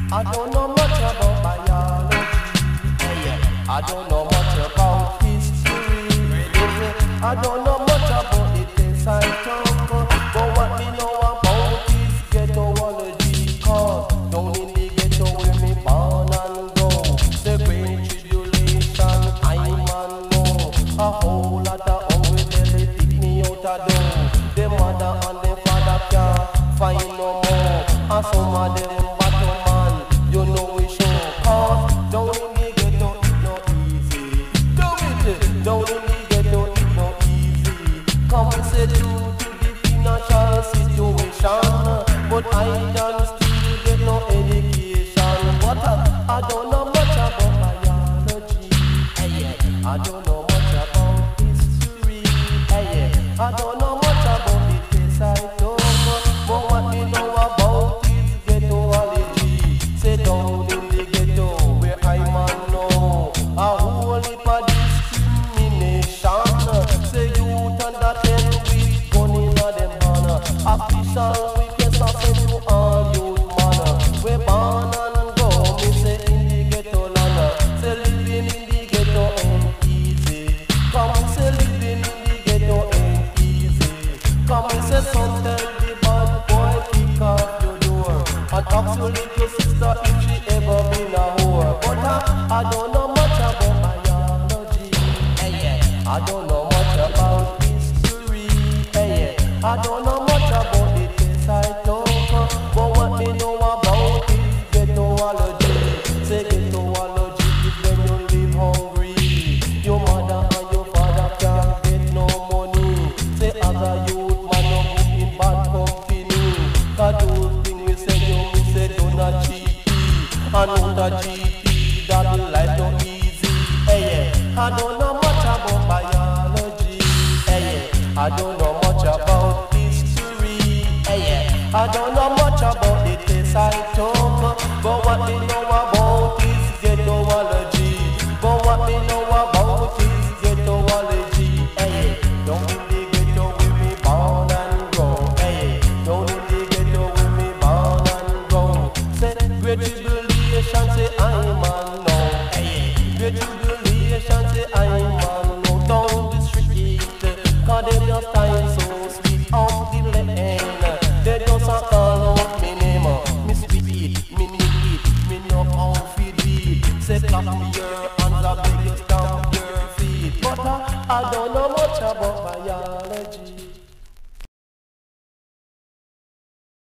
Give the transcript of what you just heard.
I don't know much about biology. I don't know much about history. I don't know much about the things I talk. But what me know about is ghettology. Cause down in the ghetto where me born and go, the great tribulation I man know. A whole lot of hungry belly pick me out a door. The mother and the father can't find no more. And some of them battle man, you know we show. Cause down in the ghetto it no easy. Do it, down in the ghetto it no easy. Come say due to the financial situation, but I don't still get no education. But I don't know much about biology. I don't know much about history. I don't know much about the things I talk. But what me know about is ghettology. Say down in the ghetto where I man know a whole heap of discrimination. Say youth under 10 with gun in them hand. Official request I send to all youth man. We born and go, me say in the ghetto land. Say living in the ghetto ain't easy. Come say living in the ghetto ain't easy. Come say some tell the bad boy kick off your door and ask your little sister if she ever been a whore. But I don't know much about biology. I don't know much about history. I don't know much about the things I talk. But what me know about is ghettology. Say ghettology is when you live hungry. Your mother and your father can't get no money. Say as a youth man no go in bad company. Cause those things we say you we say do not cheat. And not a GP that life no easy. I don't know much about biology. I don't know much about history. I don't know much about the things I talk. But what me know about is ghettology. But what me know about is ghettology. Down in the ghetto where me born and grow. Down in the ghetto where me born and grow. Say great tribulation, say I'm man now. Great tribulation, say I'm man now. Down the street, cause they just time so sweet off the land. They just a call out me name. Me sweet, me need it, me know how to do it. Say clap me your hands, I beg you stamp your feet. But I don't know much about biology.